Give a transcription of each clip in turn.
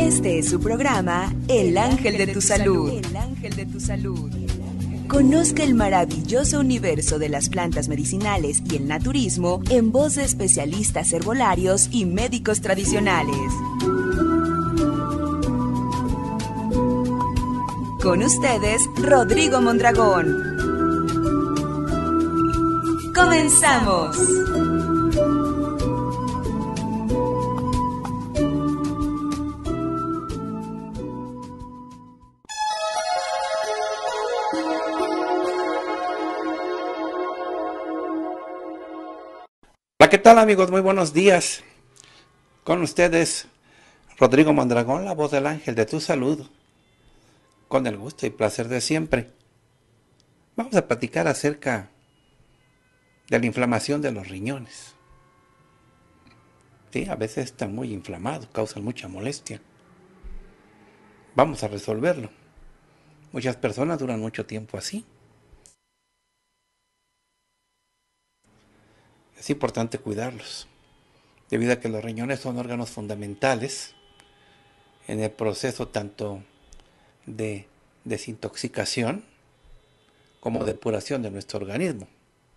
Este es su programa, El Ángel de tu Salud. Conozca el maravilloso universo de las plantas medicinales y el naturismo en voz de especialistas herbolarios y médicos tradicionales. Con ustedes, Rodrigo Mondragón. ¡Comenzamos! Hola, ¿qué tal amigos? Muy buenos días. Con ustedes, Rodrigo Mondragón, la voz del ángel de tu salud. Con el gusto y placer de siempre. Vamos a platicar acerca de la inflamación de los riñones. Sí, a veces están muy inflamados, causan mucha molestia. Vamos a resolverlo. Muchas personas duran mucho tiempo así. Es importante cuidarlos, debido a que los riñones son órganos fundamentales en el proceso tanto de desintoxicación como depuración de nuestro organismo.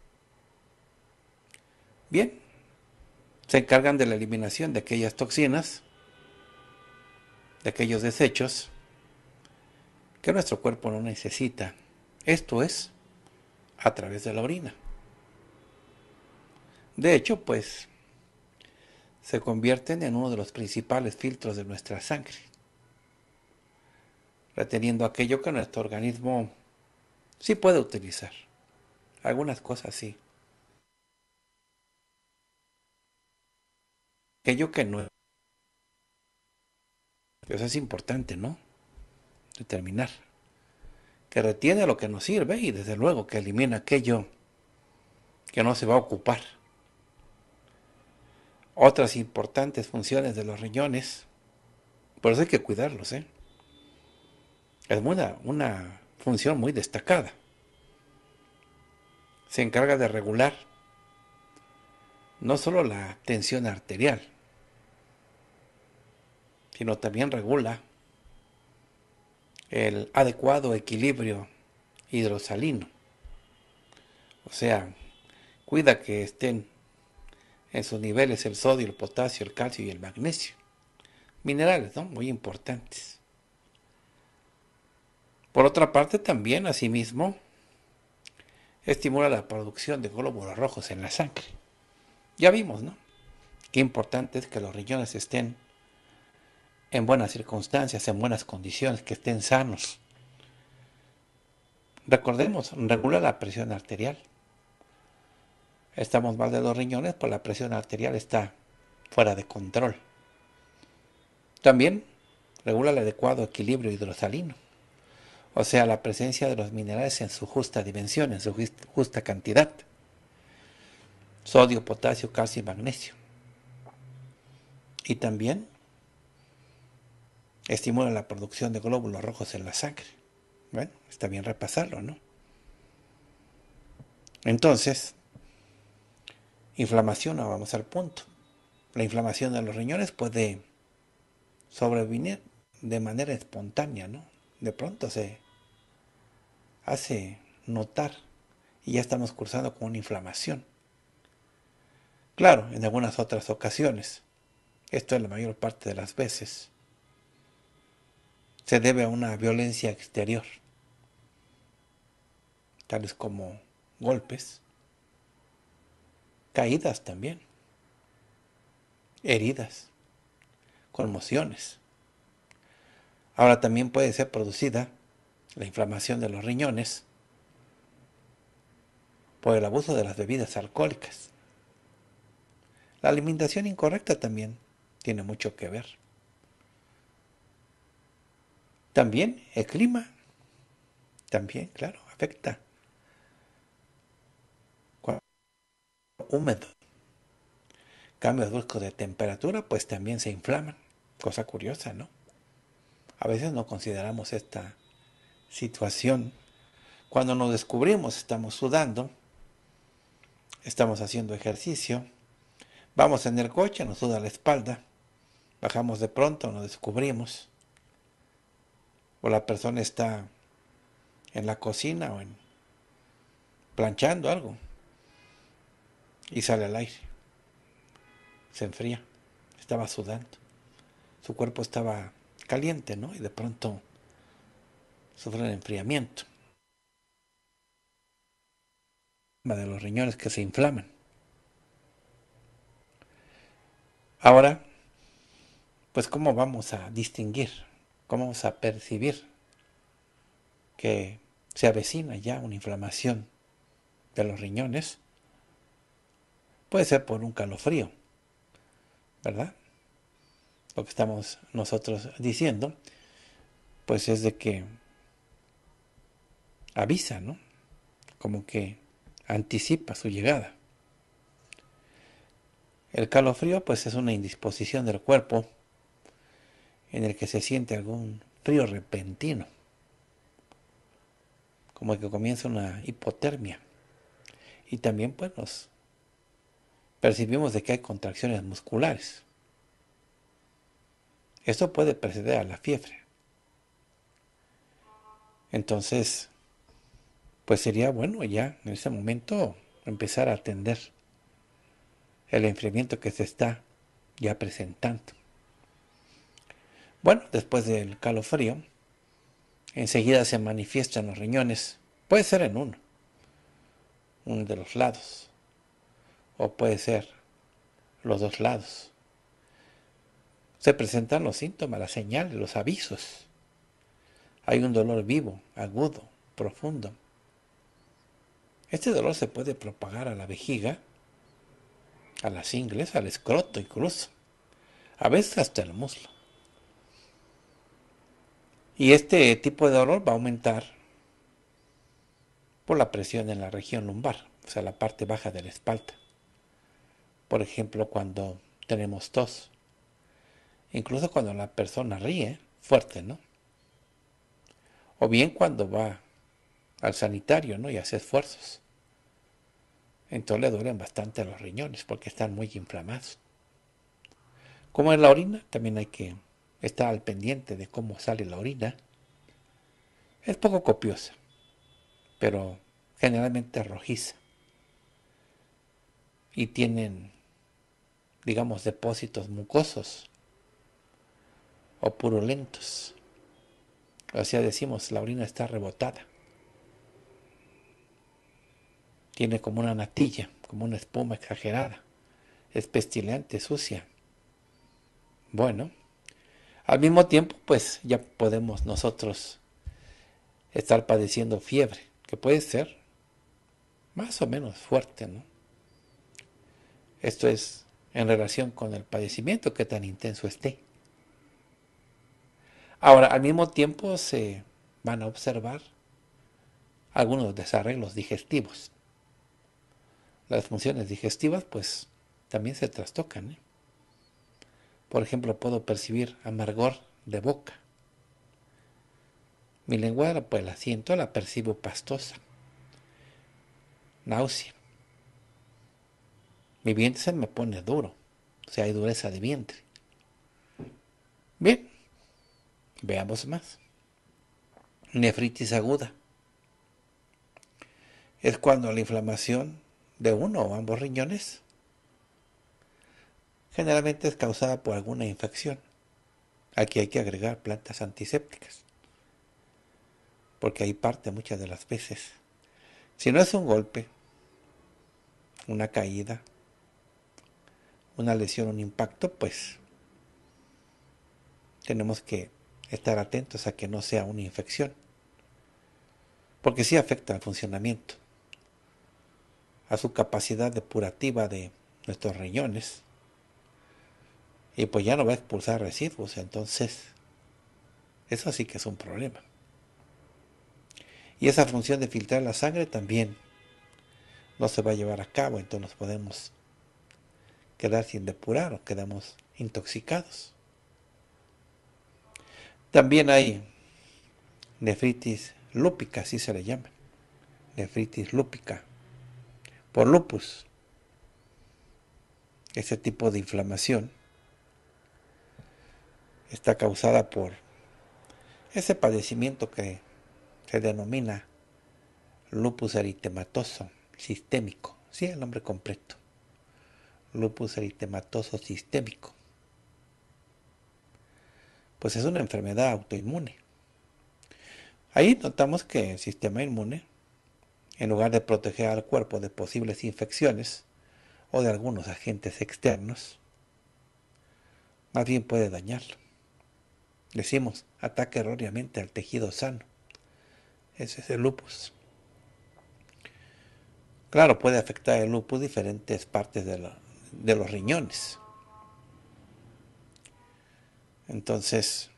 Bien, se encargan de la eliminación de aquellas toxinas, de aquellos desechos que nuestro cuerpo no necesita. Esto es a través de la orina. De hecho, pues, se convierten en uno de los principales filtros de nuestra sangre, reteniendo aquello que nuestro organismo sí puede utilizar. Algunas cosas sí. Aquello que no. Eso es importante, ¿no? Determinar. Que retiene lo que nos sirve y desde luego que elimina aquello que no se va a ocupar. Otras importantes funciones de los riñones, por eso hay que cuidarlos, ¿eh? Es una función muy destacada. Se encarga de regular no solo la tensión arterial, sino también regula el adecuado equilibrio hidrosalino. O sea, cuida que estén en sus niveles el sodio, el potasio, el calcio y el magnesio. Minerales, ¿no? Muy importantes. Por otra parte, también, asimismo, estimula la producción de glóbulos rojos en la sangre. Ya vimos, ¿no? Qué importante es que los riñones estén en buenas circunstancias, en buenas condiciones, que estén sanos. Recordemos, regula la presión arterial. Estamos mal de los riñones, pues la presión arterial está fuera de control. También regula el adecuado equilibrio hidrosalino, o sea, la presencia de los minerales en su justa dimensión, en su justa cantidad. Sodio, potasio, calcio y magnesio. Y también estimula la producción de glóbulos rojos en la sangre. Bueno, está bien repasarlo, ¿no? Entonces, inflamación, ahora vamos al punto. La inflamación de los riñones puede sobrevenir de manera espontánea, ¿no? De pronto se hace notar y ya estamos cursando con una inflamación. Claro, en algunas otras ocasiones, esto es la mayor parte de las veces, se debe a una violencia exterior, tales como golpes, caídas también, heridas, conmociones. Ahora también puede ser producida la inflamación de los riñones por el abuso de las bebidas alcohólicas. La alimentación incorrecta también tiene mucho que ver. También el clima, también, claro, afecta. Cuando húmedo, cambios bruscos de temperatura, pues también se inflaman. Cosa curiosa, ¿no? A veces no consideramos esta situación. Cuando nos descubrimos, estamos sudando, estamos haciendo ejercicio, vamos en el coche, nos suda la espalda, bajamos de pronto, nos descubrimos, o la persona está en la cocina o planchando algo y sale al aire, se enfría, estaba sudando, su cuerpo estaba caliente, ¿no? Y de pronto sufre un enfriamiento de los riñones que se inflaman. Ahora, pues ¿cómo vamos a distinguir? ¿Cómo vamos a percibir que se avecina ya una inflamación de los riñones? Puede ser por un calofrío, ¿verdad? Lo que estamos nosotros diciendo, pues es de que avisa, ¿no? Como que anticipa su llegada. El calofrío, pues es una indisposición del cuerpo en el que se siente algún frío repentino, como que comienza una hipotermia. Y también, pues, nos percibimos de que hay contracciones musculares. Esto puede preceder a la fiebre. Entonces, pues sería bueno ya en ese momento empezar a atender el enfriamiento que se está ya presentando. Bueno, después del calofrío, enseguida se manifiestan los riñones. Puede ser en uno de los lados, o puede ser los dos lados. Se presentan los síntomas, las señales, los avisos. Hay un dolor vivo, agudo, profundo. Este dolor se puede propagar a la vejiga, a las ingles, al escroto incluso, a veces hasta el muslo. Y este tipo de dolor va a aumentar por la presión en la región lumbar, o sea, la parte baja de la espalda. Por ejemplo, cuando tenemos tos, incluso cuando la persona ríe fuerte, ¿no? O bien cuando va al sanitario, ¿no? Y hace esfuerzos. Entonces le duelen bastante los riñones porque están muy inflamados. Como en la orina, también hay que estar al pendiente de cómo sale la orina. Es poco copiosa, pero generalmente rojiza. Y tienen, digamos, depósitos mucosos o purulentos. O sea, decimos, la orina está rebotada. Tiene como una natilla, como una espuma exagerada. Es pestilente, sucia. Bueno, al mismo tiempo, pues ya podemos nosotros estar padeciendo fiebre, que puede ser más o menos fuerte, ¿no? Esto es en relación con el padecimiento, que tan intenso esté. Ahora, al mismo tiempo se van a observar algunos desarreglos digestivos. Las funciones digestivas, pues, también se trastocan, ¿eh? Por ejemplo, puedo percibir amargor de boca. Mi lengua, pues la siento, la percibo pastosa. Náusea. Mi vientre se me pone duro, o sea, hay dureza de vientre. Bien, veamos más. Nefritis aguda. Es cuando la inflamación de uno o ambos riñones generalmente es causada por alguna infección. Aquí hay que agregar plantas antisépticas, porque ahí parte muchas de las veces. Si no es un golpe, una caída, una lesión, un impacto, pues tenemos que estar atentos a que no sea una infección, porque sí afecta al funcionamiento, a su capacidad depurativa de nuestros riñones, y pues ya no va a expulsar residuos. Entonces eso sí que es un problema. Y esa función de filtrar la sangre también no se va a llevar a cabo, entonces nos podemos quedar sin depurar o quedamos intoxicados. También hay nefritis lúpica, así se le llama, nefritis lúpica, por lupus. Ese tipo de inflamación está causada por ese padecimiento que se denomina lupus eritematoso sistémico. Sí, el nombre completo. Lupus eritematoso sistémico. Pues es una enfermedad autoinmune. Ahí notamos que el sistema inmune, en lugar de proteger al cuerpo de posibles infecciones o de algunos agentes externos, más bien puede dañarlo. Decimos, ataca erróneamente al tejido sano. Ese es el lupus. Claro, puede afectar el lupus diferentes partes de los riñones. Entonces,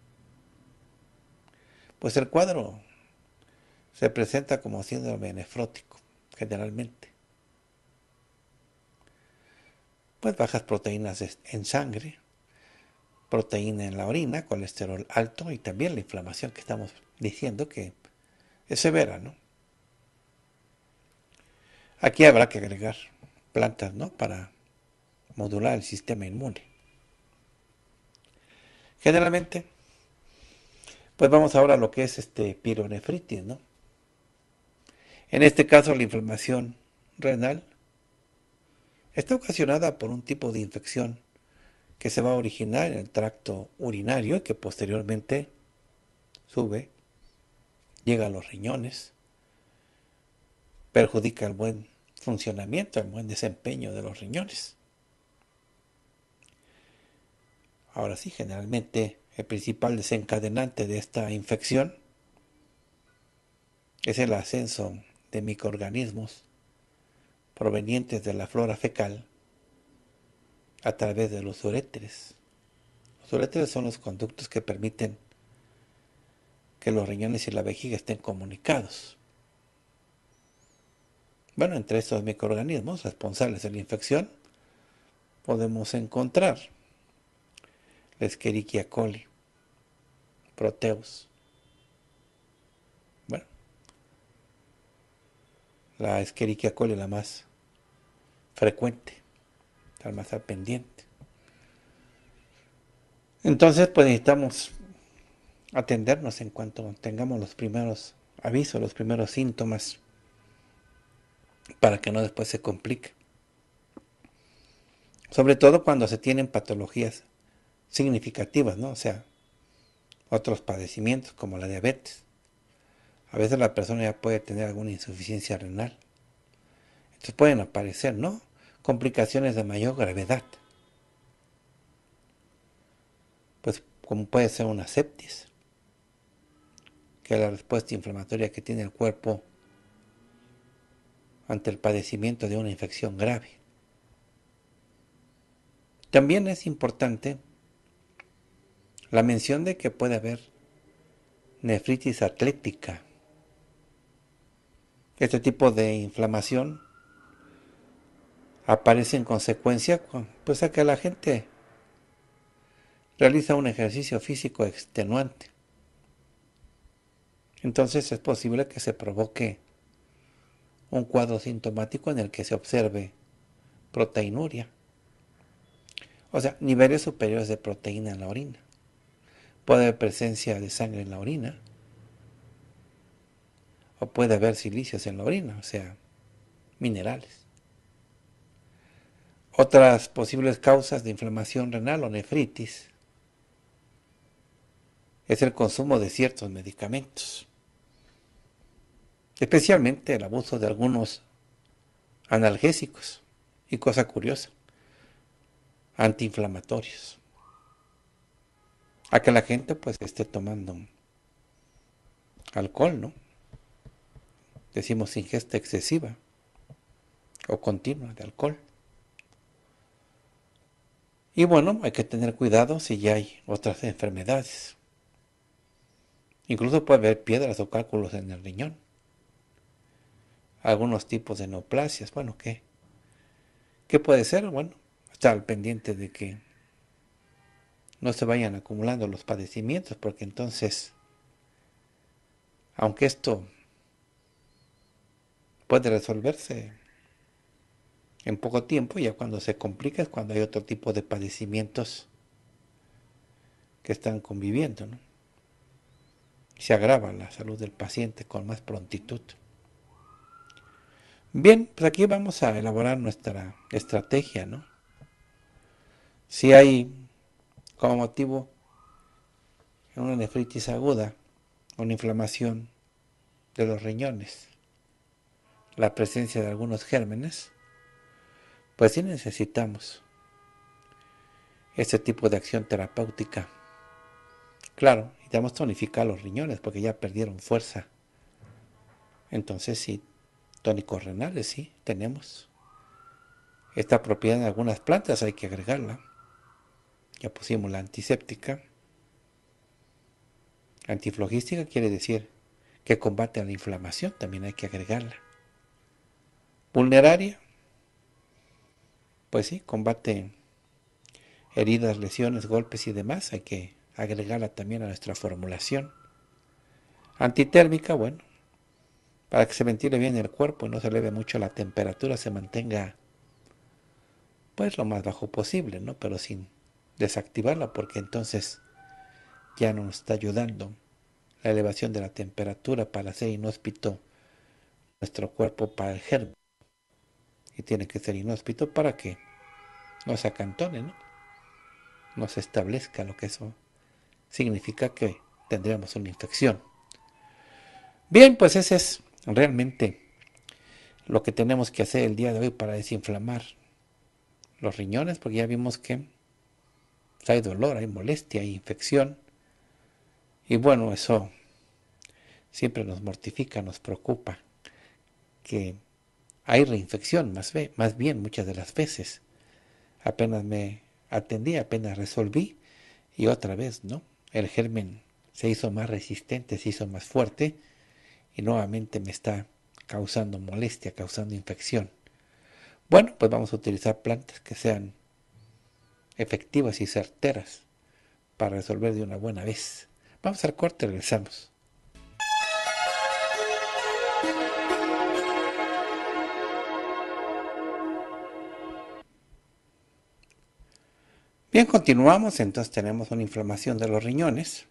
pues el cuadro se presenta como síndrome nefrótico, generalmente. Pues bajas proteínas en sangre, proteína en la orina, colesterol alto y también la inflamación que estamos diciendo que es severa, ¿no? Aquí habrá que agregar plantas, ¿no? Para modular el sistema inmune. Generalmente, pues vamos ahora a lo que es pielonefritis, ¿no? En este caso, la inflamación renal está ocasionada por un tipo de infección que se va a originar en el tracto urinario y que posteriormente sube, llega a los riñones, perjudica el buen funcionamiento, el buen desempeño de los riñones. Ahora sí, generalmente el principal desencadenante de esta infección es el ascenso de microorganismos provenientes de la flora fecal a través de los uréteres. Los uréteres son los conductos que permiten que los riñones y la vejiga estén comunicados. Bueno, entre estos microorganismos responsables de la infección podemos encontrar la Escherichia coli, Proteus. Bueno, la Escherichia coli es la más frecuente, estar más al pendiente. Entonces, pues necesitamos atendernos en cuanto tengamos los primeros avisos, los primeros síntomas, para que no después se complique. Sobre todo cuando se tienen patologías significativas, ¿no? O sea, otros padecimientos como la diabetes. A veces la persona ya puede tener alguna insuficiencia renal. Entonces pueden aparecer, ¿no? Complicaciones de mayor gravedad. Pues como puede ser una septis, que es la respuesta inflamatoria que tiene el cuerpo ante el padecimiento de una infección grave. También es importante la mención de que puede haber nefritis atlética. Este tipo de inflamación aparece en consecuencia pues a que la gente realiza un ejercicio físico extenuante. Entonces es posible que se provoque un cuadro sintomático en el que se observe proteinuria, o sea, niveles superiores de proteína en la orina. Puede haber presencia de sangre en la orina, o puede haber silicios en la orina, o sea, minerales. Otras posibles causas de inflamación renal o nefritis es el consumo de ciertos medicamentos, especialmente el abuso de algunos analgésicos y, cosa curiosa, antiinflamatorios. A que la gente pues esté tomando alcohol, ¿no? Decimos ingesta excesiva o continua de alcohol. Y bueno, hay que tener cuidado si ya hay otras enfermedades. Incluso puede haber piedras o cálculos en el riñón. Algunos tipos de neoplasias. Bueno, ¿qué puede ser? Bueno, estar al pendiente de que no se vayan acumulando los padecimientos, porque entonces, aunque esto puede resolverse en poco tiempo, ya cuando se complica es cuando hay otro tipo de padecimientos que están conviviendo, ¿no? Se agrava la salud del paciente con más prontitud. Bien, pues aquí vamos a elaborar nuestra estrategia, ¿no? Si hay como motivo una nefritis aguda, una inflamación de los riñones, la presencia de algunos gérmenes, pues sí necesitamos este tipo de acción terapéutica. Claro, necesitamos tonificar los riñones porque ya perdieron fuerza. Entonces sí, tónicos renales sí, tenemos. Esta propiedad en algunas plantas hay que agregarla. Ya pusimos la antiséptica. Antiflogística quiere decir que combate la inflamación, también hay que agregarla. Vulneraria, pues sí, combate heridas, lesiones, golpes y demás, hay que agregarla también a nuestra formulación. Antitérmica, bueno, para que se ventile bien el cuerpo y no se eleve mucho la temperatura, se mantenga pues lo más bajo posible, ¿no? Pero sin desactivarla, porque entonces ya no nos está ayudando la elevación de la temperatura para hacer inhóspito nuestro cuerpo para el germen. Y tiene que ser inhóspito para que no se acantone, ¿no? No se establezca, lo que eso significa que tendríamos una infección. Bien, pues ese es realmente lo que tenemos que hacer el día de hoy para desinflamar los riñones, porque ya vimos que hay dolor, hay molestia, hay infección. Y bueno, eso siempre nos mortifica, nos preocupa, que hay reinfección, más bien muchas de las veces. Apenas me atendí, apenas resolví, y otra vez, ¿no? El germen se hizo más resistente, se hizo más fuerte, y nuevamente me está causando molestia, causando infección. Bueno, pues vamos a utilizar plantas que sean efectivas y certeras para resolver de una buena vez. Vamos al corte y regresamos. Bien, continuamos. Entonces tenemos una inflamación de los riñones.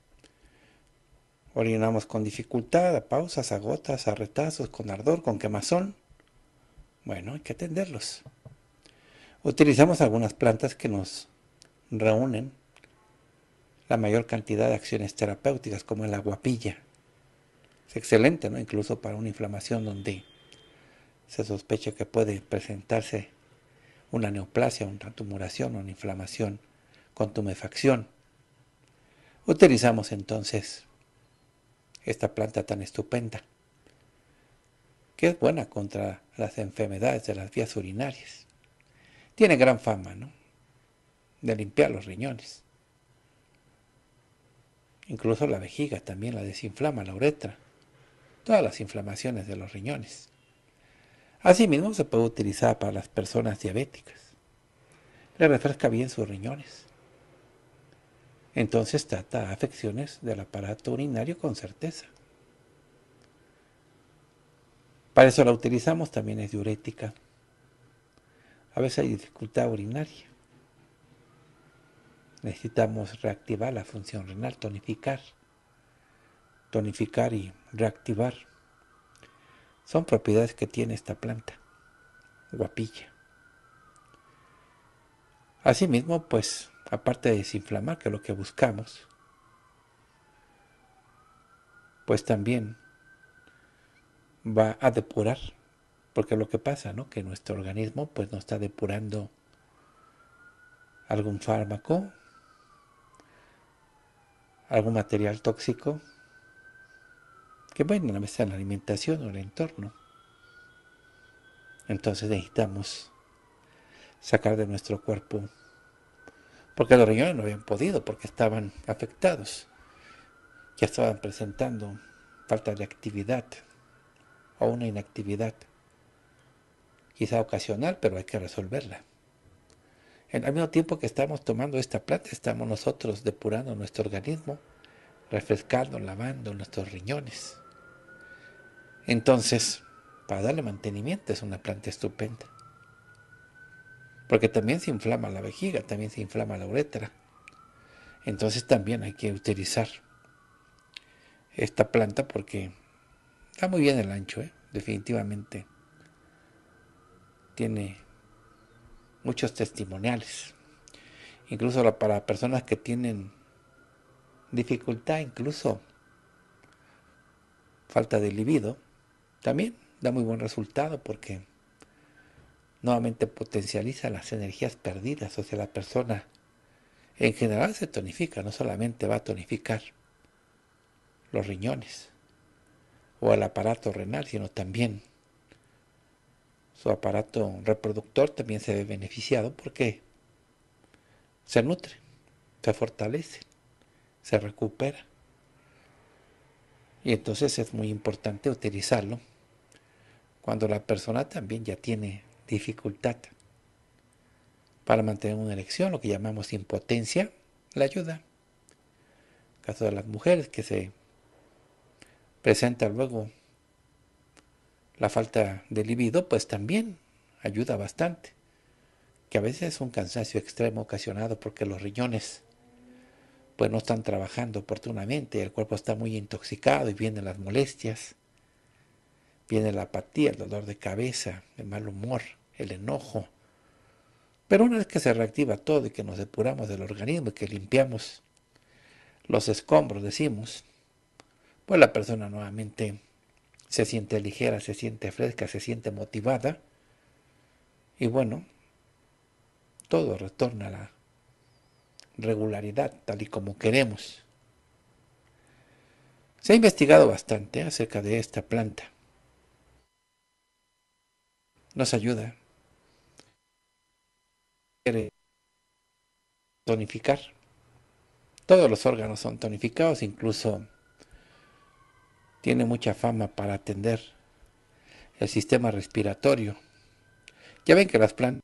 Orinamos con dificultad, a pausas, a gotas, a retazos, con ardor, con quemazón. Bueno, hay que atenderlos. Utilizamos algunas plantas que nos reúnen la mayor cantidad de acciones terapéuticas, como el aguapilla. Es excelente, ¿no? Incluso para una inflamación donde se sospecha que puede presentarse una neoplasia, una tumoración, una inflamación con tumefacción. Utilizamos entonces esta planta tan estupenda, que es buena contra las enfermedades de las vías urinarias. Tiene gran fama, ¿no? De limpiar los riñones. Incluso la vejiga también la desinflama, la uretra. Todas las inflamaciones de los riñones. Asimismo se puede utilizar para las personas diabéticas. Le refresca bien sus riñones. Entonces trata afecciones del aparato urinario con certeza. Para eso la utilizamos, también es diurética. A veces hay dificultad urinaria. Necesitamos reactivar la función renal, tonificar y reactivar. Son propiedades que tiene esta planta, guapilla. Asimismo, pues, aparte de desinflamar, que es lo que buscamos, pues también va a depurar, porque es lo que pasa, ¿no? Que nuestro organismo pues no está depurando algún fármaco, algún material tóxico, que bueno, a veces en la alimentación o en el entorno. Entonces necesitamos sacar de nuestro cuerpo, porque los riñones no habían podido, porque estaban afectados, ya estaban presentando falta de actividad o una inactividad, quizá ocasional, pero hay que resolverla. Al mismo tiempo que estamos tomando esta planta, estamos nosotros depurando nuestro organismo, refrescando, lavando nuestros riñones. Entonces, para darle mantenimiento es una planta estupenda. Porque también se inflama la vejiga, también se inflama la uretra. Entonces también hay que utilizar esta planta porque está muy bien el ancho, definitivamente tiene muchos testimoniales, incluso para personas que tienen dificultad, incluso falta de libido, también da muy buen resultado porque nuevamente potencializa las energías perdidas, o sea, la persona en general se tonifica, no solamente va a tonificar los riñones o el aparato renal, sino también su aparato reproductor también se ve beneficiado porque se nutre, se fortalece, se recupera. Y entonces es muy importante utilizarlo cuando la persona también ya tiene dificultad para mantener una erección, lo que llamamos impotencia, la ayuda. En el caso de las mujeres que se presenta luego la falta de libido, pues también ayuda bastante, que a veces es un cansancio extremo ocasionado porque los riñones pues no están trabajando oportunamente, el cuerpo está muy intoxicado y vienen las molestias, viene la apatía, el dolor de cabeza, el mal humor, el enojo. Pero una vez que se reactiva todo y que nos depuramos del organismo y que limpiamos los escombros, decimos, pues la persona nuevamente se siente ligera, se siente fresca, se siente motivada y bueno, todo retorna a la regularidad tal y como queremos. Se ha investigado bastante acerca de esta planta. Nos ayuda a tonificar. Todos los órganos son tonificados, incluso tiene mucha fama para atender el sistema respiratorio. Ya ven que las plantas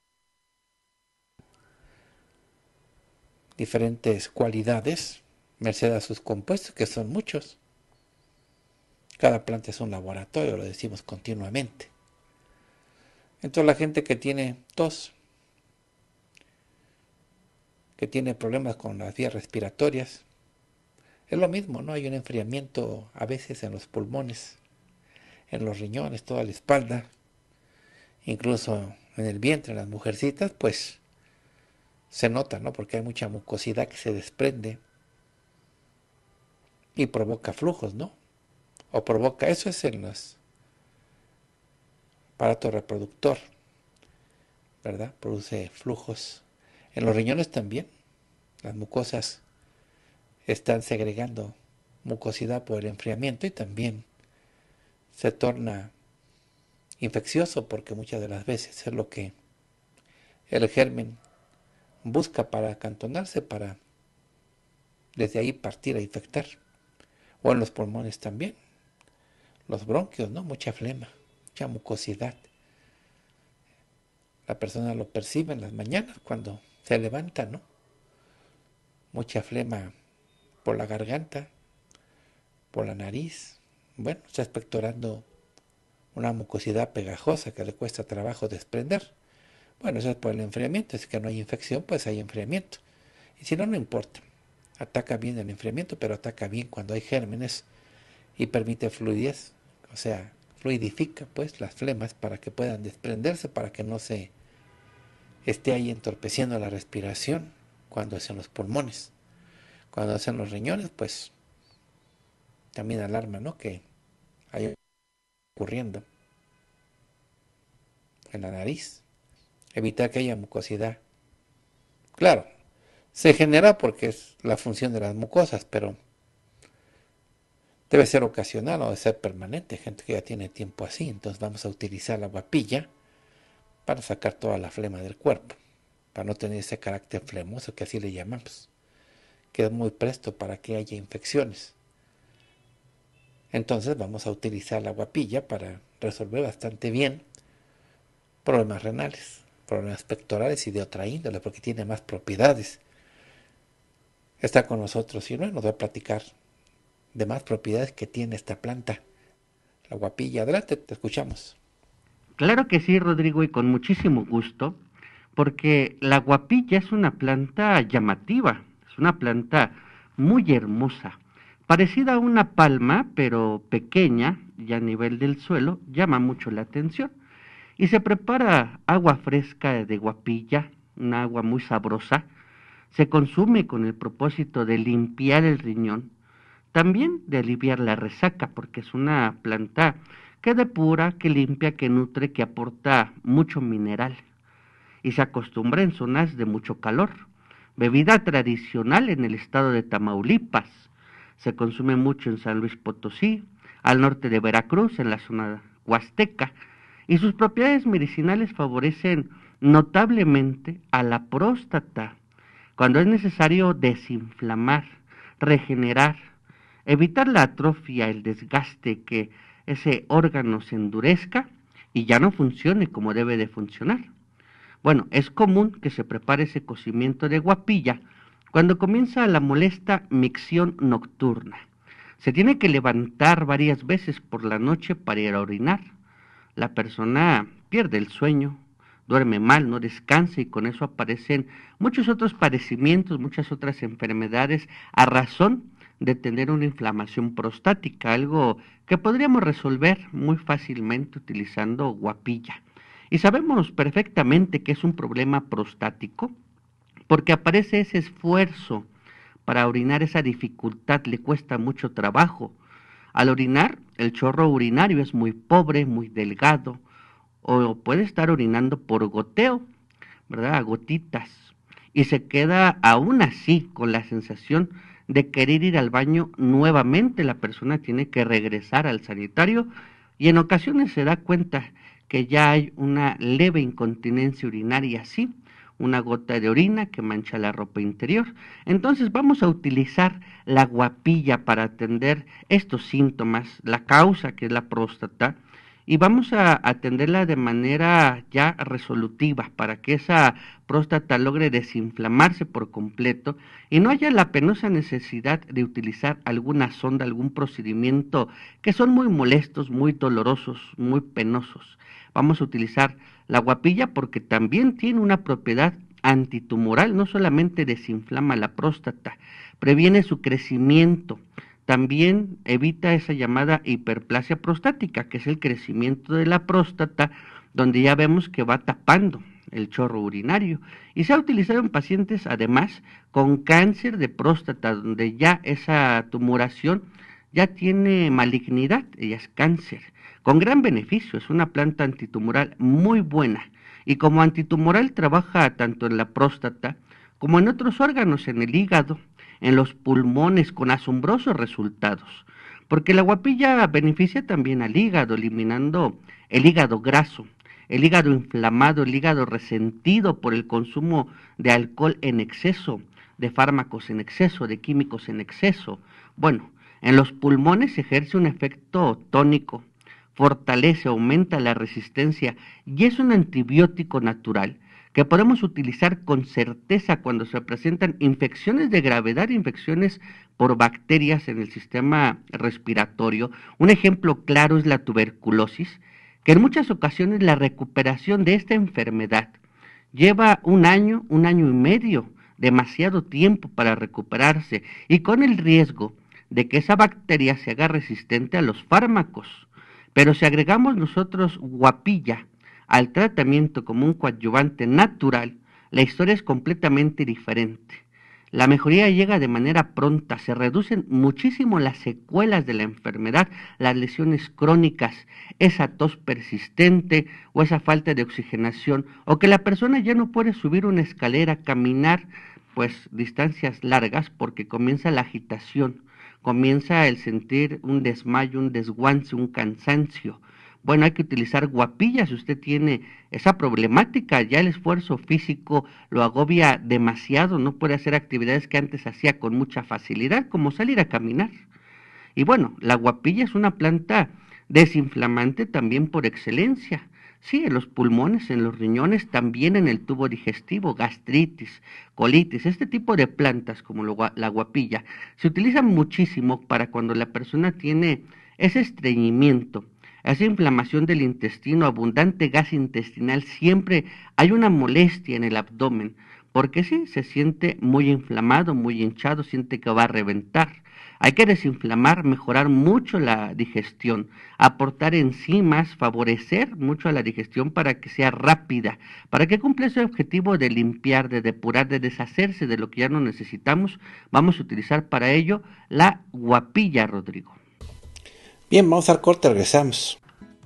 diferentes cualidades, merced a sus compuestos, que son muchos. Cada planta es un laboratorio, lo decimos continuamente. Entonces la gente que tiene tos, que tiene problemas con las vías respiratorias, es lo mismo, ¿no? Hay un enfriamiento a veces en los pulmones, en los riñones, toda la espalda, incluso en el vientre, en las mujercitas, pues se nota, ¿no? Porque hay mucha mucosidad que se desprende y provoca flujos, ¿no? O provoca, eso es en los aparato reproductor, ¿verdad? Produce flujos. En los riñones también, las mucosas están segregando mucosidad por el enfriamiento y también se torna infeccioso porque muchas de las veces es lo que el germen busca para acantonarse, para desde ahí partir a infectar. O en los pulmones también, los bronquios, ¿no? Mucha flema, mucha mucosidad. La persona lo percibe en las mañanas cuando se levanta, ¿no? Mucha flema por la garganta, por la nariz. Bueno, está expectorando una mucosidad pegajosa que le cuesta trabajo desprender. Bueno, eso es por el enfriamiento. Es que no hay infección, pues hay enfriamiento. Y si no, no importa. Ataca bien el enfriamiento, pero ataca bien cuando hay gérmenes y permite fluidez. O sea, fluidifica pues las flemas para que puedan desprenderse, para que no se esté ahí entorpeciendo la respiración cuando es en los pulmones. Cuando es en los riñones, pues también alarma, ¿no? Que hay ocurriendo en la nariz. Evitar que haya mucosidad. Claro, se genera porque es la función de las mucosas, pero debe ser ocasional o debe ser permanente. Gente que ya tiene tiempo así, entonces vamos a utilizar la guapilla para sacar toda la flema del cuerpo, para no tener ese carácter flemoso que así le llamamos, que es muy presto para que haya infecciones. Entonces vamos a utilizar la guapilla para resolver bastante bien problemas renales, problemas pectorales y de otra índole, porque tiene más propiedades. Está con nosotros y no nos va a platicar de más propiedades que tiene esta planta, la guapilla. Adelante, te escuchamos. Claro que sí, Rodrigo, y con muchísimo gusto, porque la guapilla es una planta llamativa, Es una planta muy hermosa, parecida a una palma, pero pequeña y a nivel del suelo, llama mucho la atención. Y se prepara agua fresca de guapilla, una agua muy sabrosa. Se consume con el propósito de limpiar el riñón, también de aliviar la resaca, porque es una planta que depura, que limpia, que nutre, que aporta mucho mineral. Y se acostumbra en zonas de mucho calor. Bebida tradicional en el estado de Tamaulipas. Se consume mucho en San Luis Potosí, al norte de Veracruz, en la zona huasteca. Y sus propiedades medicinales favorecen notablemente a la próstata, cuando es necesario desinflamar, regenerar, evitar la atrofia, el desgaste, que ese órgano se endurezca y ya no funcione como debe de funcionar. Bueno, es común que se prepare ese cocimiento de guapilla cuando comienza la molesta micción nocturna. Se tiene que levantar varias veces por la noche para ir a orinar. La persona pierde el sueño, duerme mal, no descansa y con eso aparecen muchos otros padecimientos, muchas otras enfermedades a razón de tener una inflamación prostática, algo que podríamos resolver muy fácilmente utilizando guapilla. Y sabemos perfectamente que es un problema prostático porque aparece ese esfuerzo para orinar, esa dificultad, le cuesta mucho trabajo. Al orinar, el chorro urinario es muy pobre, muy delgado, o puede estar orinando por goteo, ¿verdad? A gotitas. Y se queda aún así con la sensación de querer ir al baño nuevamente. La persona tiene que regresar al sanitario y en ocasiones se da cuenta que ya hay una leve incontinencia urinaria, sí, una gota de orina que mancha la ropa interior. Entonces vamos a utilizar la guapilla para atender estos síntomas, la causa que es la próstata, y vamos a atenderla de manera ya resolutiva para que esa próstata logre desinflamarse por completo y no haya la penosa necesidad de utilizar alguna sonda, algún procedimiento que son muy molestos, muy dolorosos, muy penosos. Vamos a utilizar la guapilla porque también tiene una propiedad antitumoral, no solamente desinflama la próstata, previene su crecimiento, también evita esa llamada hiperplasia prostática, que es el crecimiento de la próstata, donde ya vemos que va tapando el chorro urinario. Y se ha utilizado en pacientes, además, con cáncer de próstata, donde ya esa tumoración ya tiene malignidad, ella es cáncer, con gran beneficio, es una planta antitumoral muy buena. Y como antitumoral trabaja tanto en la próstata como en otros órganos, en el hígado, en los pulmones, con asombrosos resultados, porque la guapilla beneficia también al hígado, eliminando el hígado graso, el hígado inflamado, el hígado resentido por el consumo de alcohol en exceso, de fármacos en exceso, de químicos en exceso. Bueno, en los pulmones ejerce un efecto tónico, fortalece, aumenta la resistencia y es un antibiótico natural que podemos utilizar con certeza cuando se presentan infecciones de gravedad, infecciones por bacterias en el sistema respiratorio. Un ejemplo claro es la tuberculosis, que en muchas ocasiones la recuperación de esta enfermedad lleva un año y medio, demasiado tiempo para recuperarse y con el riesgo de que esa bacteria se haga resistente a los fármacos. Pero si agregamos nosotros guapilla al tratamiento como un coadyuvante natural, la historia es completamente diferente. La mejoría llega de manera pronta, se reducen muchísimo las secuelas de la enfermedad, las lesiones crónicas, esa tos persistente o esa falta de oxigenación, o que la persona ya no puede subir una escalera, caminar pues distancias largas porque comienza la agitación, comienza el sentir un desmayo, un desguance, un cansancio. Bueno, hay que utilizar guapilla si usted tiene esa problemática, ya el esfuerzo físico lo agobia demasiado, no puede hacer actividades que antes hacía con mucha facilidad, como salir a caminar. Y bueno, la guapilla es una planta desinflamante también por excelencia. Sí, en los pulmones, en los riñones, también en el tubo digestivo, gastritis, colitis, este tipo de plantas como la guapilla se utilizan muchísimo para cuando la persona tiene ese estreñimiento, esa inflamación del intestino, abundante gas intestinal, siempre hay una molestia en el abdomen, porque sí, se siente muy inflamado, muy hinchado, siente que va a reventar. Hay que desinflamar, mejorar mucho la digestión, aportar enzimas, favorecer mucho a la digestión para que sea rápida, para que cumpla ese objetivo de limpiar, de depurar, de deshacerse de lo que ya no necesitamos. Vamos a utilizar para ello la guapilla, Rodrigo. Bien, vamos al corte, regresamos.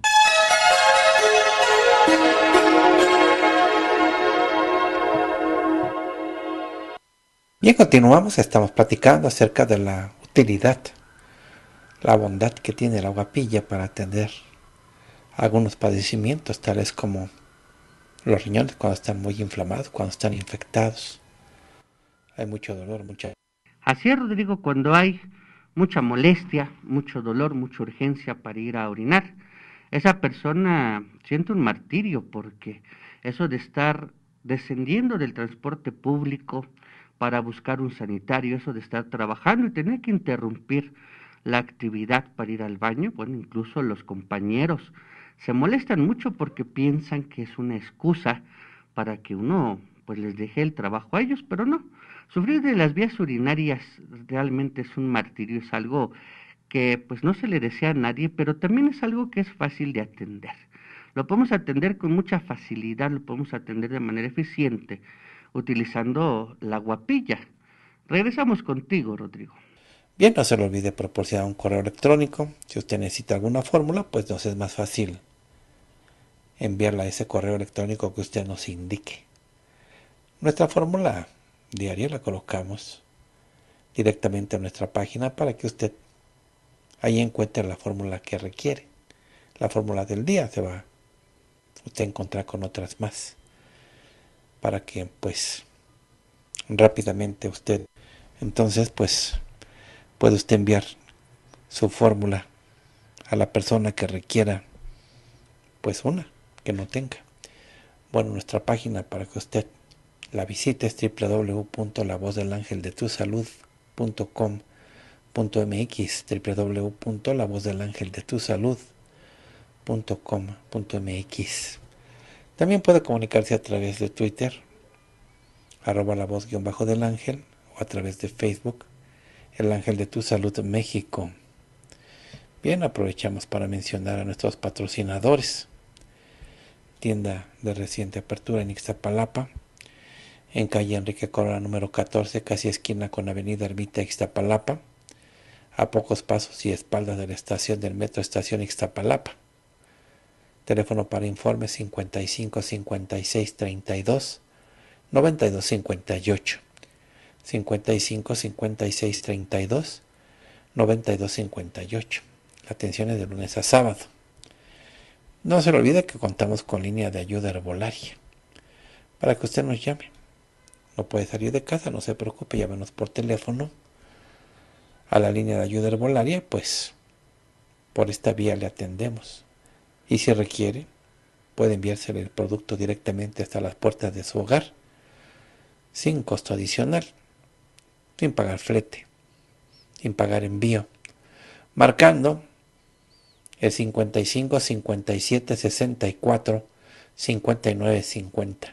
Bien, continuamos, estamos platicando acerca de la utilidad, la bondad que tiene la guapilla para atender algunos padecimientos, tales como los riñones cuando están muy inflamados, cuando están infectados. Hay mucho dolor, mucha... Así es, Rodrigo, cuando hay mucha molestia, mucho dolor, mucha urgencia para ir a orinar, esa persona siente un martirio porque eso de estar descendiendo del transporte público para buscar un sanitario, eso de estar trabajando y tener que interrumpir la actividad para ir al baño, bueno, incluso los compañeros se molestan mucho porque piensan que es una excusa para que uno pues les deje el trabajo a ellos, pero no. Sufrir de las vías urinarias realmente es un martirio, es algo que pues no se le desea a nadie, pero también es algo que es fácil de atender. Lo podemos atender con mucha facilidad, lo podemos atender de manera eficiente utilizando la guapilla. Regresamos contigo, Rodrigo. Bien, no se le olvide proporcionar un correo electrónico. Si usted necesita alguna fórmula, pues nos es más fácil enviarla a ese correo electrónico que usted nos indique. Nuestra fórmula diaria la colocamos directamente en nuestra página para que usted ahí encuentre la fórmula que requiere. La fórmula del día se va usted a encontrar con otras más para que pues rápidamente usted entonces pues puede usted enviar su fórmula a la persona que requiera pues una que no tenga. Bueno, nuestra página para que usted la visite es www.lavozdelangeldetusalud.com.mx, www.lavozdelangeldetusalud.com.mx. También puede comunicarse a través de Twitter, @lavoz_del-ángel, o a través de Facebook, El Ángel de tu Salud México. Bien, aprovechamos para mencionar a nuestros patrocinadores. Tienda de reciente apertura en Ixtapalapa, en calle Enrique Corona número 14, casi esquina con avenida Ermita Ixtapalapa, a pocos pasos y espaldas de la estación del metro Estación Ixtapalapa. Teléfono para informes 55 56 32 92 58. 55 56 32 92 58. La atención es de lunes a sábado. No se le olvide que contamos con línea de ayuda herbolaria para que usted nos llame. No puede salir de casa, no se preocupe, llámenos por teléfono a la línea de ayuda herbolaria, pues por esta vía le atendemos. Y si requiere, puede enviársele el producto directamente hasta las puertas de su hogar, sin costo adicional, sin pagar flete, sin pagar envío, marcando el 55 57 64 59 50.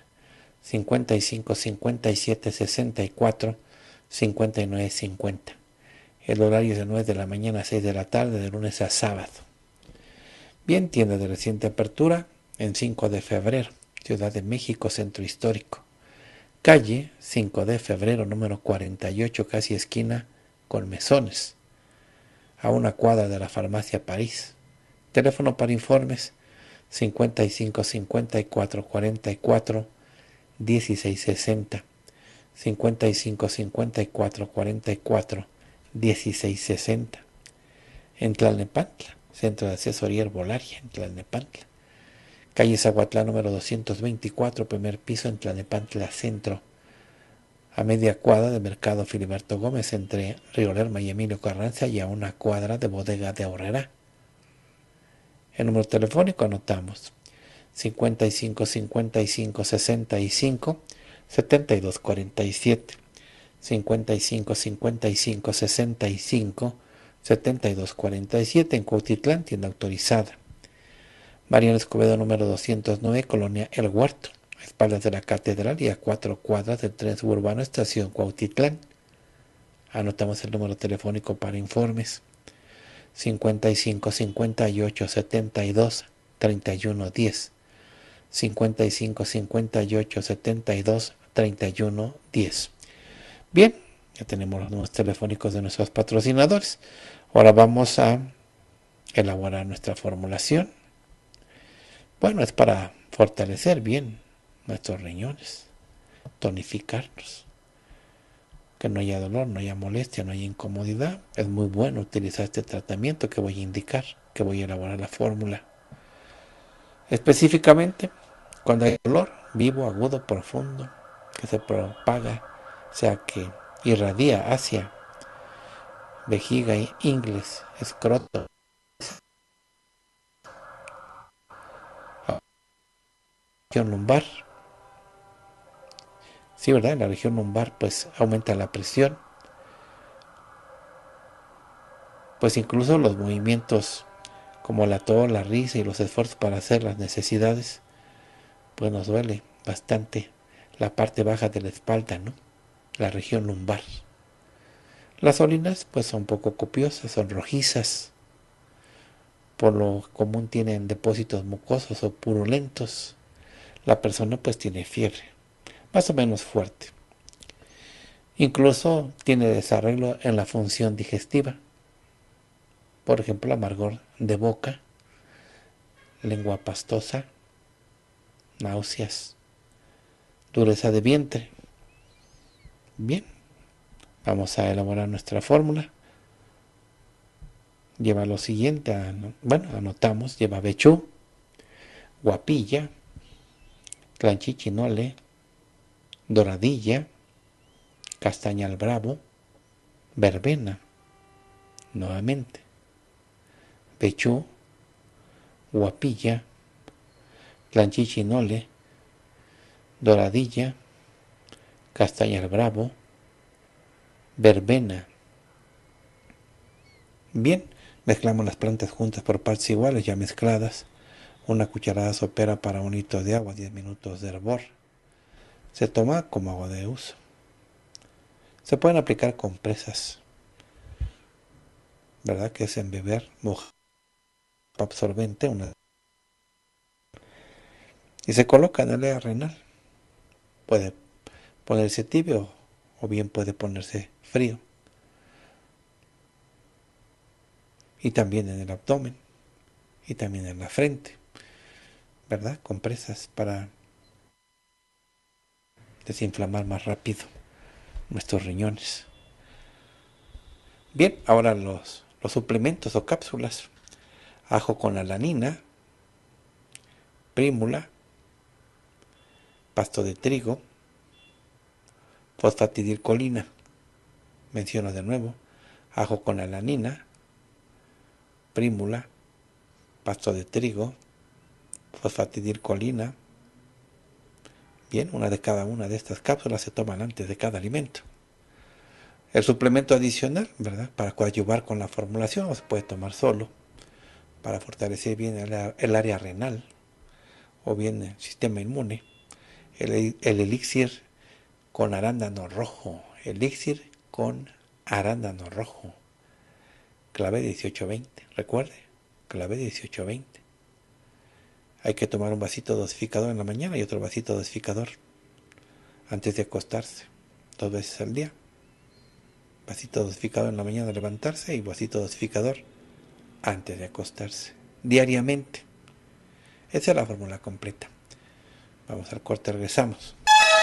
55 57 64 59 50. El horario es de 9 de la mañana a 6 de la tarde, de lunes a sábado. Bien, tienda de reciente apertura en 5 de febrero, Ciudad de México, Centro Histórico. Calle 5 de febrero, número 48, casi esquina con Mesones, a una cuadra de la Farmacia París. Teléfono para informes 55 54 44 16 60. 55 54 44 16 60. En Tlalnepantla, Centro de Asesoría Herbolaria en Tlalnepantla. Calle Zaguatlán número 224, primer piso en Tlalnepantla Centro, a media cuadra de Mercado Filiberto Gómez entre Río Lerma y Emilio Carranza, y a una cuadra de Bodega de Aurrera. El número telefónico anotamos 55 55 65 72 47. 55 55 65 72 47 en Cuautitlán, tienda autorizada. Mariano Escobedo número 209, Colonia El Huerto, espaldas de la catedral y a 4 cuadras del tren suburbano Estación Cuautitlán. Anotamos el número telefónico para informes: 55 58 72 31 10. 55 58 72 31 10. Bien, ya tenemos los números telefónicos de nuestros patrocinadores. Ahora vamos a elaborar nuestra formulación. Bueno, es para fortalecer bien nuestros riñones, tonificarlos, que no haya dolor, no haya molestia, no haya incomodidad. Es muy bueno utilizar este tratamiento que voy a indicar, que voy a elaborar la fórmula. Específicamente, cuando hay dolor vivo, agudo, profundo, que se propaga, o sea, que irradia hacia vejiga, ingles, escroto, región lumbar. Sí, ¿verdad? En la región lumbar pues aumenta la presión. Pues incluso los movimientos como la tos, la risa y los esfuerzos para hacer las necesidades, pues nos duele bastante la parte baja de la espalda, ¿no? La región lumbar. Las orinas pues son poco copiosas, son rojizas. Por lo común tienen depósitos mucosos o purulentos. La persona pues tiene fiebre, más o menos fuerte. Incluso tiene desarreglo en la función digestiva. Por ejemplo, amargor de boca, lengua pastosa, náuseas, dureza de vientre. Bien, vamos a elaborar nuestra fórmula. Lleva lo siguiente, anotamos, lleva vechú, guapilla, tlanchichinole, doradilla, castaña al bravo, verbena, nuevamente, vechú, guapilla, tlanchichinole, doradilla, castaña al bravo, verbena. Bien, mezclamos las plantas juntas por partes iguales, ya mezcladas. Una cucharada sopera para 1 litro de agua, 10 minutos de hervor. Se toma como agua de uso. Se pueden aplicar compresas, ¿verdad? Que es embeber, mojar, absorbente, y se coloca en el área renal. Puede ponerse tibio o bien puede ponerse frío. Y también en el abdomen y también en la frente, ¿verdad? Compresas para desinflamar más rápido nuestros riñones. Bien, ahora los suplementos o cápsulas: ajo con alanina, prímula, pasto de trigo, fosfatidilcolina. Menciono de nuevo: ajo con alanina, prímula, pasto de trigo, fosfatidilcolina. Bien, una de cada una de estas cápsulas se toman antes de cada alimento. El suplemento adicional, ¿verdad?, para coadyuvar con la formulación, o se puede tomar solo para fortalecer bien el área renal o bien el sistema inmune. El elixir con arándano rojo. Elixir con arándano rojo. Clave 1820. Recuerde, clave 1820. Hay que tomar un vasito dosificador en la mañana y otro vasito dosificador antes de acostarse, 2 veces al día. Vasito dosificador en la mañana al levantarse y vasito dosificador antes de acostarse, diariamente. Esa es la fórmula completa. Vamos al corte, regresamos.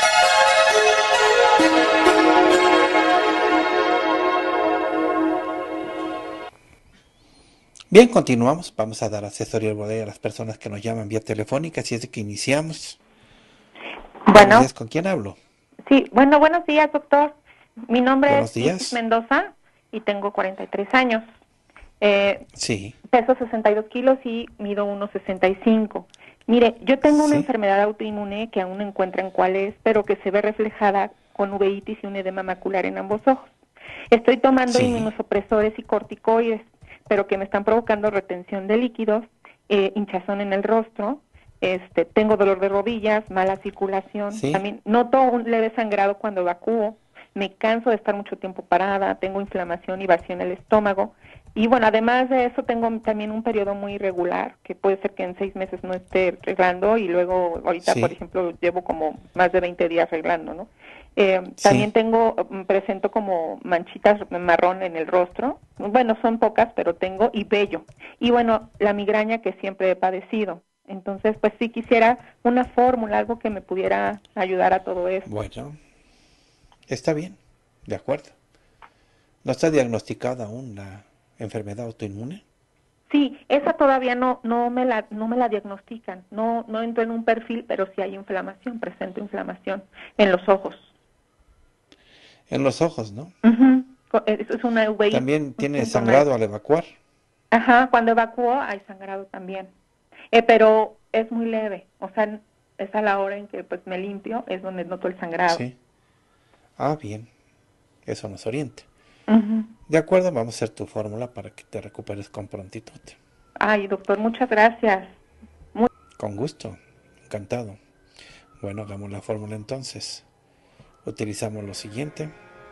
Bien, continuamos. Vamos a dar asesoría a las personas que nos llaman vía telefónica, así es de que iniciamos. Bueno. ¿Con quién hablo? Sí, bueno, buenos días, doctor. Mi nombre Buenos es días. Isis Mendoza y tengo 43 años. Sí. Peso 62 kilos y mido 1,65. Mire, yo tengo una enfermedad autoinmune que aún no encuentran cuál es, pero que se ve reflejada con uveitis y un edema macular en ambos ojos. Estoy tomando inmunosupresores y corticoides, pero que me están provocando retención de líquidos, hinchazón en el rostro, Tengo dolor de rodillas, mala circulación, Sí. también noto un leve sangrado cuando evacúo, me canso de estar mucho tiempo parada, tengo inflamación y vacío en el estómago, y bueno, además de eso tengo también un periodo muy irregular, que puede ser que en 6 meses no esté reglando, y luego ahorita, por Sí. ejemplo, llevo como más de 20 días reglando, ¿no? También Sí. presento como manchitas marrón en el rostro, bueno, son pocas, pero tengo, y vello, y bueno, la migraña que siempre he padecido. Entonces, pues sí quisiera una fórmula, algo que me pudiera ayudar a todo esto. Bueno, está bien, de acuerdo. ¿No está diagnosticada aún la enfermedad autoinmune? Sí, esa todavía no me la diagnostican. No entro en un perfil, pero sí hay inflamación, presento inflamación en los ojos. En los ojos, ¿no? Uh-huh. Eso es una uveitis, También un tiene síntoma de... sangrado al evacuar. Ajá, cuando evacúo hay sangrado también. Pero es muy leve, o sea, es a la hora en que pues me limpio, es donde noto el sangrado. Sí. Ah, bien. Eso nos oriente. Uh-huh. De acuerdo, vamos a hacer tu fórmula para que te recuperes con prontitud. Ay, doctor, muchas gracias. Con gusto. Encantado. Bueno, hagamos la fórmula entonces. Utilizamos lo siguiente.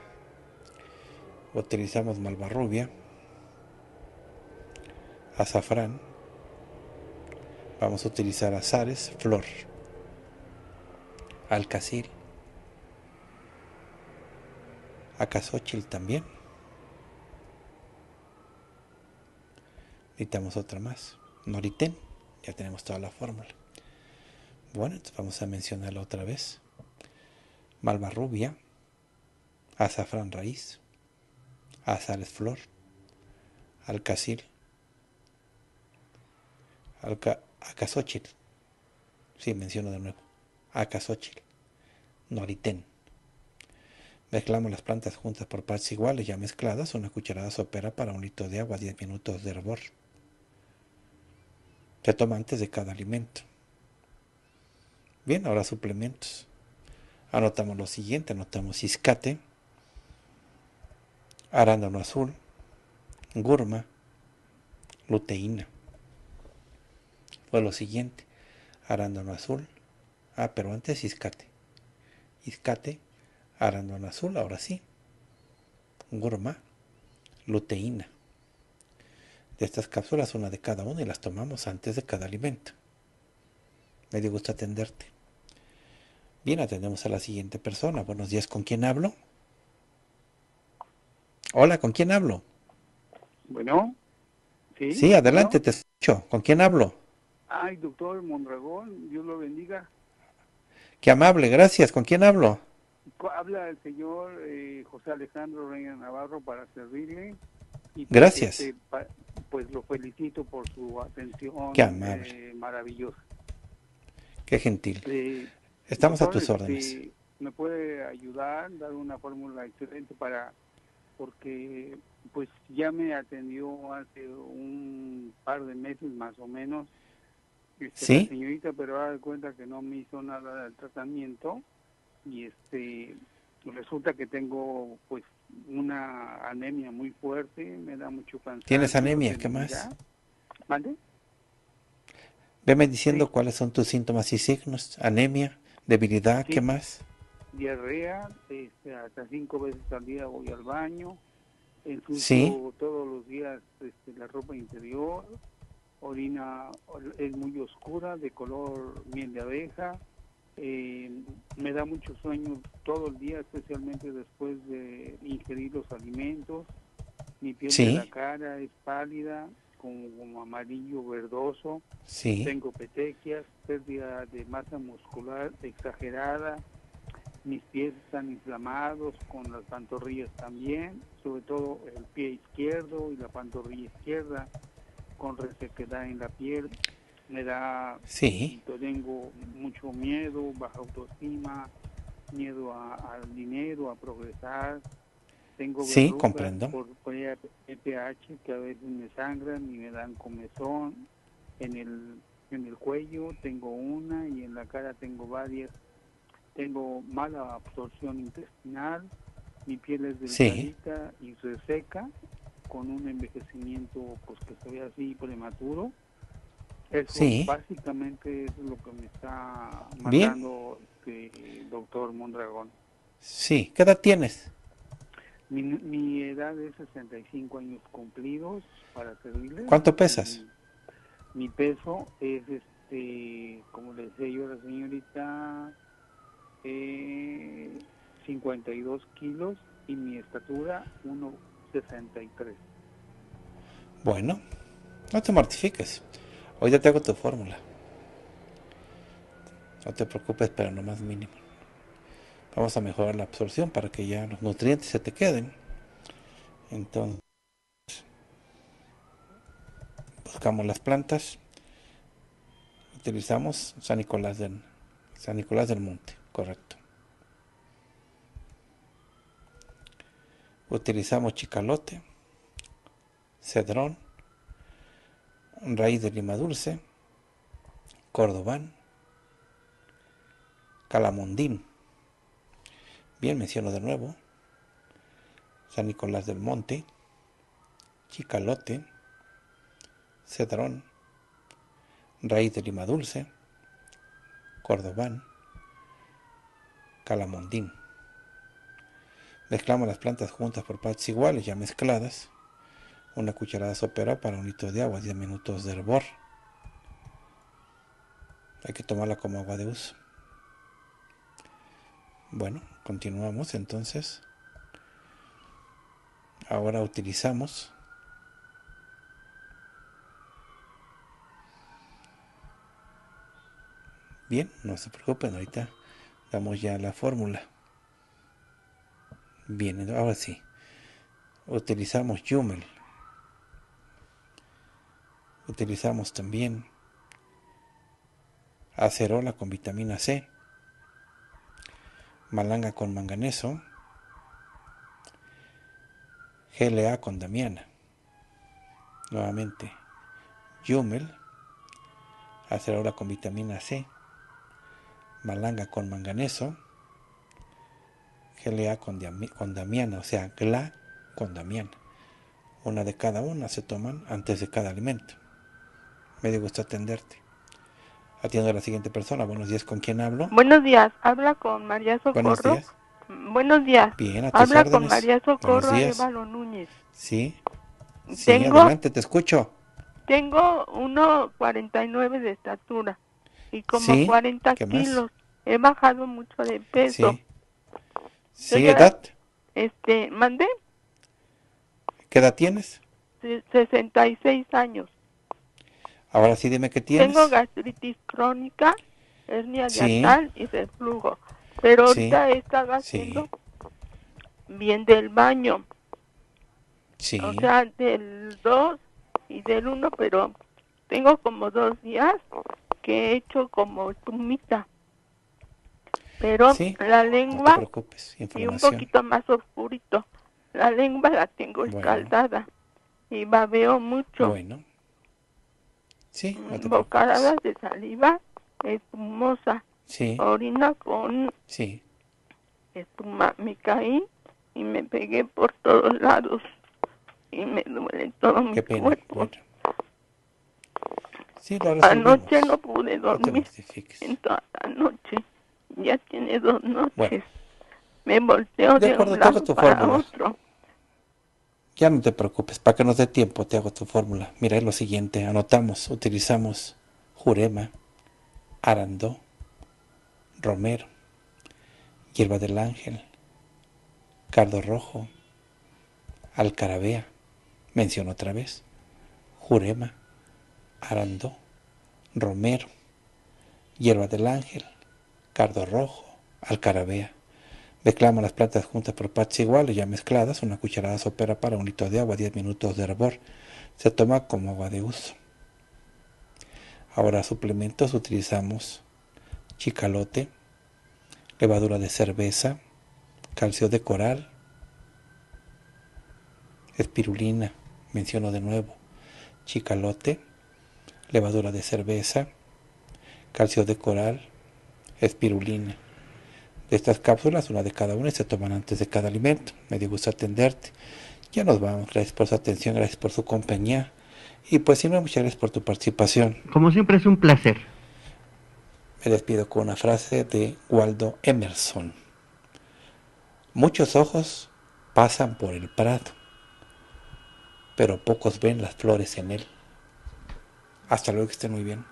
Utilizamos malvarrubia, azafrán. Vamos a utilizar azares, flor, alcacil, acazóchil también. Necesitamos otra más. Noriten. Ya tenemos toda la fórmula. Bueno, entonces vamos a mencionarla otra vez. Malvarrubia, azafrán raíz, azares flor, alcacil, acazóchil. Sí, menciono de nuevo. Acazóchil, noriten. Mezclamos las plantas juntas por partes iguales ya mezcladas. Una cucharada sopera para 1 litro de agua, 10 minutos de hervor. Se toma antes de cada alimento. Bien, ahora suplementos. Anotamos lo siguiente. Anotamos ciscate, arándano azul, gurma, luteína. Fue lo siguiente. Arándano azul. Ah, pero antes ciscate. Ciscate, arándano azul, ahora sí. Gurma, luteína. De estas cápsulas, una de cada una, y las tomamos antes de cada alimento. Me dio gusto atenderte. Bien, atendemos a la siguiente persona. Buenos días, ¿con quién hablo? Hola, ¿con quién hablo? Bueno, sí, Sí, adelante, bueno. te escucho. ¿Con quién hablo? Ay, doctor Mondragón, Dios lo bendiga. Qué amable, gracias. ¿Con quién hablo? Habla el señor José Alejandro Reina Navarro para servirle. Y pues, Gracias. pues lo felicito por su atención Qué amable. maravillosa. Qué gentil. Estamos a Doctor, tus órdenes. ¿me puede ayudar, dar una fórmula excelente porque pues ya me atendió hace un par de meses más o menos la ¿Sí? señorita, pero da cuenta que no me hizo nada del tratamiento y resulta que tengo pues una anemia muy fuerte, me da mucho cansancio. ¿Tienes anemia? ¿Qué más? ¿Vale? Veme diciendo Sí. cuáles son tus síntomas y signos. Anemia, debilidad, Sí. ¿qué más? Diarrea, hasta 5 veces al día voy al baño, ensucio Sí. todos los días la ropa interior, orina es muy oscura, de color miel de abeja, me da mucho sueño todo el día, especialmente después de ingerir los alimentos. Mi piel de la Sí. cara es pálida, como amarillo verdoso. Sí. Tengo petequias, pérdida de masa muscular exagerada. Mis pies están inflamados, con las pantorrillas también, sobre todo el pie izquierdo y la pantorrilla izquierda, con resequedad en la piel. Me da, Sí. tengo mucho miedo, baja autoestima, miedo al dinero, a progresar. Tengo Sí, verrugas comprendo. por PPH que a veces me sangran y me dan comezón. En el cuello tengo una y en la cara tengo varias. Tengo mala absorción intestinal, mi piel es delgadita y reseca, con un envejecimiento pues que se ve así prematuro. Eso Sí. básicamente es lo que me está Bien. mandando doctor Mondragón. Sí. ¿Qué edad tienes? Mi edad es 65 años cumplidos, para servirles. ¿Cuánto pesas? Mi peso es, como le decía yo a la señorita, 52 kilos y mi estatura 1,63. Bueno, no te mortifiques. Hoy ya te hago tu fórmula. No te preocupes, pero no más mínimo. Vamos a mejorar la absorción para que ya los nutrientes se te queden. Entonces, buscamos las plantas. Utilizamos San Nicolás del Monte, correcto. Utilizamos chicalote, cedrón, raíz de lima dulce, cordobán, calamondín. Bien, menciono de nuevo. San Nicolás del Monte, chicalote, cedrón, raíz de lima dulce, cordobán, calamondín. Mezclamos las plantas juntas por partes iguales, ya mezcladas. Una cucharada sopera para un litro de agua, 10 minutos de hervor. Hay que tomarla como agua de uso. Bueno, continuamos entonces. Ahora utilizamos bien, no se preocupen, ahorita damos ya la fórmula. Bien, ahora sí. Utilizamos Yumel. Utilizamos también acerola con vitamina C, malanga con manganeso, GLA con damiana. Nuevamente, Yumel, acerola con vitamina C, malanga con manganeso, GLA con damiana, o sea, GLA con damiana. Una de cada una se toman antes de cada alimento. Me dio gusto atenderte. Atiendo a la siguiente persona. Buenos días, ¿con quién hablo? Buenos días, habla con María Socorro. Buenos días. Buenos días. Bien, a tus habla órdenes. Con María Socorro Buenos días. Arevalo Núñez. Sí, sí, adelante, te escucho. Tengo 1,49 de estatura y como Sí, 40 ¿qué más? kilos. He bajado mucho de peso. Sí. Sí, ¿edad? ¿Mandé? ¿Qué edad tienes? 66 años. Ahora sí, dime qué tienes. Tengo gastritis crónica, hernia Sí. hiatal y reflujo. Pero ahorita Sí. he estado haciendo Sí. bien del baño. Sí. O sea, del 2 y del 1, pero tengo como 2 días que he hecho como espumita. Pero Sí, la no te lengua preocupes, y un inflamación. poquito más oscurito. La lengua la tengo Bueno. escaldada y babeo mucho. Bueno. Sí, no te Bocaradas preocupes. de saliva espumosa. Sí. Orina con Sí. espuma. Me caí y me pegué por todos lados y me duele todo mi Qué pena. cuerpo. Bueno. Sí, lo resolvemos. Anoche no pude No te dormir mortifiques. en toda la noche. Ya tiene 2 noches. Bueno. Me volteo De de acuerdo, un te hago lado tu para fórmula. otro. Ya no te preocupes, para que nos dé tiempo te hago tu fórmula. Mira, es lo siguiente, anotamos, utilizamos jurema, arandó, romero, hierba del ángel, cardo rojo, alcarabea, menciono otra vez, jurema, arandó, romero, hierba del ángel, cardo rojo, alcarabea. Mezclamos las plantas juntas por partes iguales, ya mezcladas, una cucharada sopera para un litro de agua, 10 minutos de hervor. Se toma como agua de uso. Ahora suplementos utilizamos chicalote, levadura de cerveza, calcio de coral, espirulina, menciono de nuevo, chicalote, levadura de cerveza, calcio de coral, espirulina. De estas cápsulas, una de cada una, y se toman antes de cada alimento. Me dio gusto atenderte. Ya nos vamos. Gracias por su atención, gracias por su compañía. Y pues siempre muchas gracias por tu participación. Como siempre es un placer. Me despido con una frase de Waldo Emerson. Muchos ojos pasan por el prado, pero pocos ven las flores en él. Hasta luego, que estén muy bien.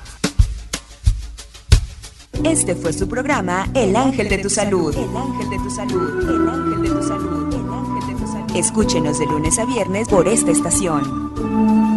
Este fue su programa El Ángel de tu Salud. El Ángel de tu Salud. El Ángel de tu Salud. El Ángel de tu Salud. Escúchenos de lunes a viernes por esta estación.